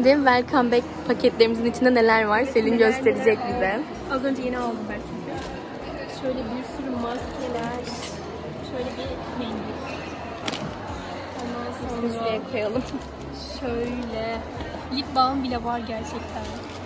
Bizim welcome back paketlerimizin içinde neler var? Selin gösterecek bize. Az önce yeni aldım ben çünkü. Şöyle bir sürü maskeler. Şöyle bir mendil. Ondan sonra Şuraya koyalım. şöyle lip balm bile var gerçekten.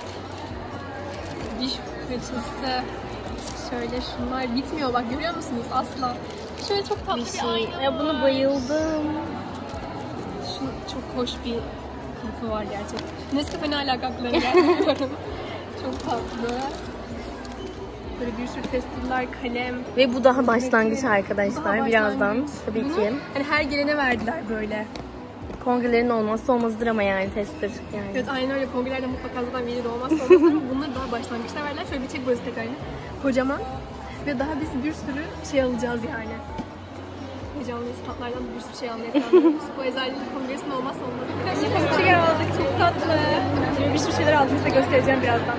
Diş fırçası. Şöyle şunlar bitmiyor bak, görüyor musunuz? Asla. Şöyle çok tatlı bir ayna. Ya bunu bayıldım. Şu çok hoş bir kılıfı var gerçekten. Nescafe ne alaka aklına gelmiyorum. Çok tatlı. Böyle bir sürü testler, kalem. Ve bu daha başlangıç arkadaşlar. Daha Birazdan başlangıç. tabii Bunu, ki. hani her gelene verdiler böyle. Kongrelerin olmazsa olmazıdır ama yani tester. Yani. Evet aynen öyle. Kongrelerde mutlaka zaten veri de olmazsa olmaz ama bunları daha başlangıçta verdiler. Şöyle bir çek burası tekrar. Kocaman. Ve daha biz bir sürü şey alacağız yani. Heyecanlıyız. Tatlardan bir sürü şey almaya planlıyoruz. Bu Eczacılık Kongresi'nin olmazsa olmaz. Bir şeyler aldık. Çok tatlı. Bir sürü şeyler aldım. Size göstereceğim birazdan.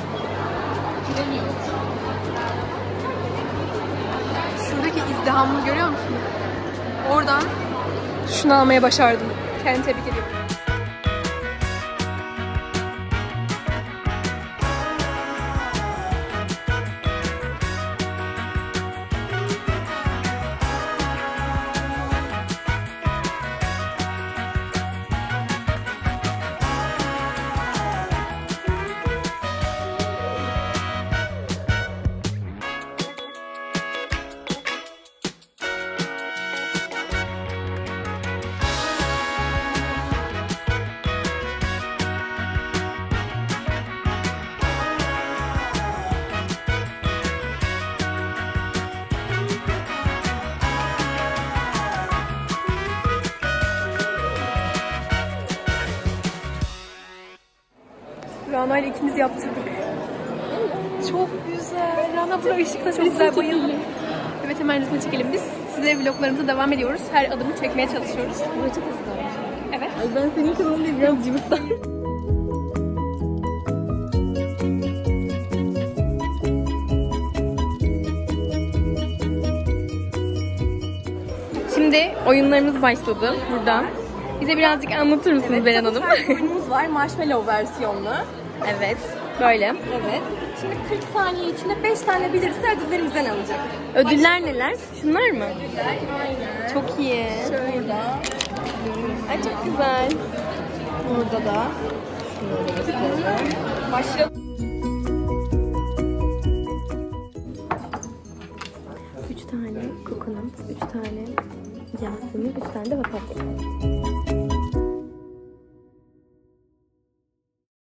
Şuradaki izdihamı görüyor musunuz? Oradan şunu almaya başardım. Kendimi tebrik ediyorum. Rana ile ikimiz yaptırdık. Çok güzel. Rana buraya ışıkta çok güzel, bayıldım. Evet, hemen resme çekelim biz. Size vloglarımıza devam ediyoruz. Her adımı çekmeye çalışıyoruz. Bu çok hızlı. Evet. Ay ben senin kanalın değil, biraz cıvıktan. Şimdi oyunlarımız başladı buradan. Bize birazcık anlatır mısınız Beren Hanım? Oyunumuz var, marshmallow versiyonlu. Evet, böyle. Evet. Şimdi 40 saniye içinde 5 tane bilirse ödüllerimizden alacak. Ödüller neler? Şunlar mı? Aynen. Çok iyi. Şurada. Ay çok güzel. Burada da. Başlayalım. 3 tane kokonat, 3 tane Yasemin, 3 tane de papatya.